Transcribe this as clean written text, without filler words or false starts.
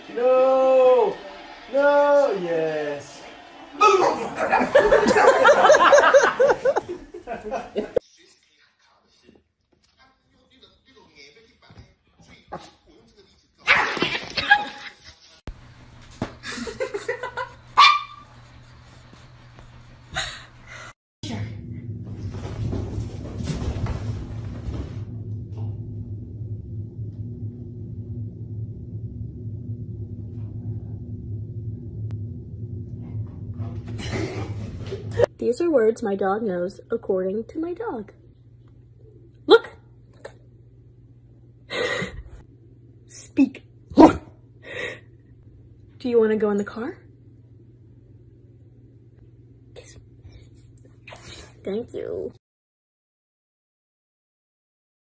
No! No! Yes! These are words my dog knows according to my dog. Look! Speak. Do you want to go in the car? Kiss. Thank you.